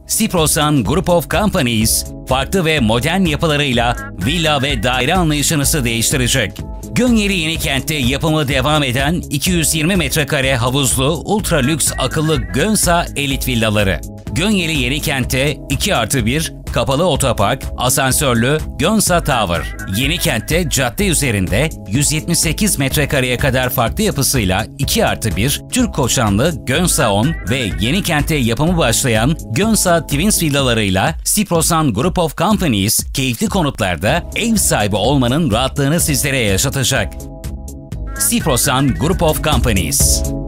Siprosan Group of Companies, farklı ve modern yapılarıyla villa ve daire anlayışınızı değiştirecek. Gönyeli Yenikent'te yapımı devam eden 220 metrekare havuzlu ultra lüks akıllı Gönsa elit villaları. Gönyeli Yenikent'te 2+1 kapalı otopark, asansörlü Gönsa Tower. Yenikent'te cadde üzerinde 178 metrekareye kadar farklı yapısıyla 2+1 Türk koçanlı Gönsa 10 ve Yenikent'te yapımı başlayan Gönsa Twins villalarıyla Siprosan Group of Companies keyifli konutlarda ev sahibi olmanın rahatlığını sizlere yaşatacak. Siprosan Group of Companies.